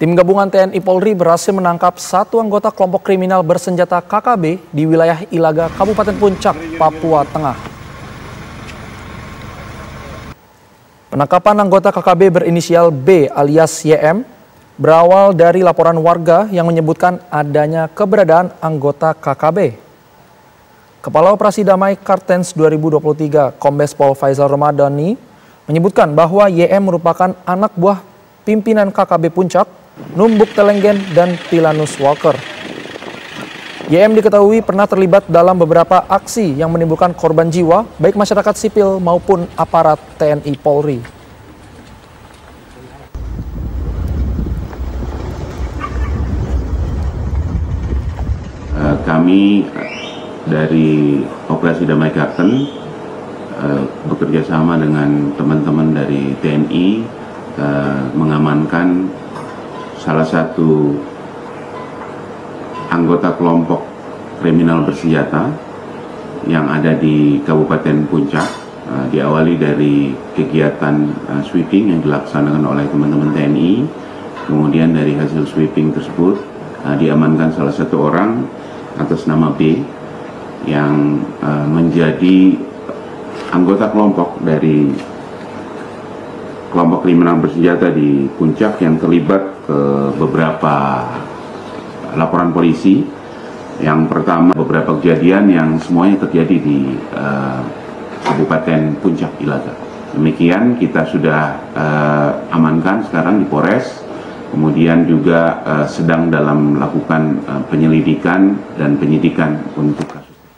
Tim gabungan TNI Polri berhasil menangkap satu anggota kelompok kriminal bersenjata KKB di wilayah Ilaga, Kabupaten Puncak, Papua Tengah. Penangkapan anggota KKB berinisial B alias YM berawal dari laporan warga yang menyebutkan adanya keberadaan anggota KKB. Kepala Operasi Damai Kartens 2023, Kombes Pol Faisal Ramadhani, menyebutkan bahwa YM merupakan anak buah pimpinan KKB Puncak, Numbuk Telenggen, dan Tilanus Walker. YM diketahui pernah terlibat dalam beberapa aksi yang menimbulkan korban jiwa, baik masyarakat sipil maupun aparat TNI Polri. Kami dari Operasi Damai Kartens bekerja sama dengan teman-teman dari TNI mengamankan salah satu anggota kelompok kriminal bersenjata yang ada di Kabupaten Puncak. Diawali dari kegiatan sweeping yang dilaksanakan oleh teman-teman TNI. Kemudian dari hasil sweeping tersebut diamankan salah satu orang atas nama B yang menjadi anggota kelompok dari kelompok kriminal bersenjata di Puncak yang terlibat ke beberapa laporan polisi. Yang pertama, beberapa kejadian yang semuanya terjadi di Kabupaten Puncak Ilaga. Demikian kita sudah amankan sekarang di Polres, kemudian juga sedang dalam melakukan penyelidikan dan penyidikan untuk